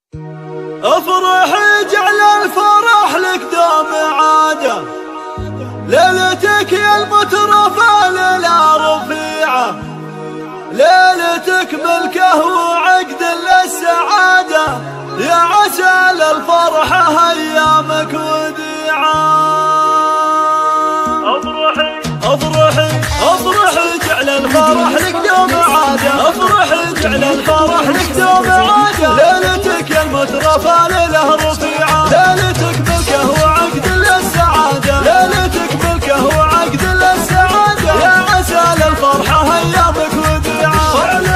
افرح جعل الفرح لك دوم عاده، ليلتك يا المترفة ليلة رفيعة، ليلتك ملكه وعقد للسعادة، يا عسى للفرحة ايامك وديعة. افرحي افرحي افرحي جعل الفرح لك دوم عاده، افرحي جعل الفرح لك دوم عاده، ليلتك يا المترفة ليلة رفيعة، ليلتك ملكه وعقد للسعادة، ليلتك ملكه وعقد للسعادة، يا عسى للفرحة ايامك وديعة.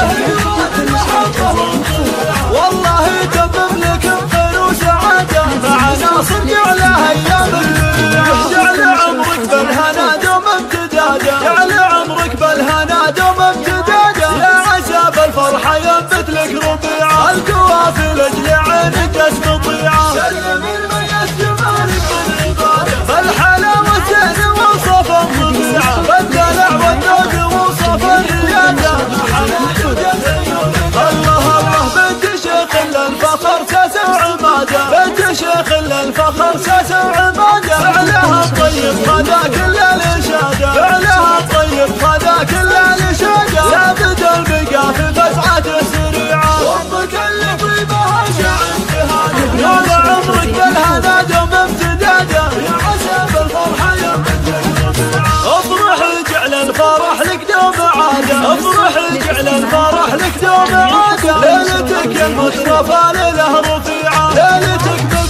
والله تمم لك بخير وسعادة، مع ناصر جعلها ايامك وديعة، جعل عمرك بالهنا دوم امتدادا، جعل عمرك بالهنا دوم امتدادا، يا عسى بالفرحة ينبت لك ربيعة، القوافل اجل عينك تستطيعه، سلم الميت جمالك بالعبادة، بالحلاوة زين وصف الربيعة، بالدلع والذوق وصف الريادة، الله الله بنت شيخ للفخر ساسة وعمادة، بنت شيخ للفخر ساسة وعمادة، فعلها الطيب خذا كل الإشادة، فعلها الطيب خذا كل الإشادة، يا بدا البقى في فزعة سريعة، وامك اللي طيبها شعر جهادة، يا عمرك بالهنا دوم امتدادا، يا عسى بالفرحة ينبت لك ربيعة. افرحي جعل الفرح لك دوم عادة، افرحي جعل الفرح لك دوم عادة، ليلتك يا المترفة ليلة رفيعة، ليلتك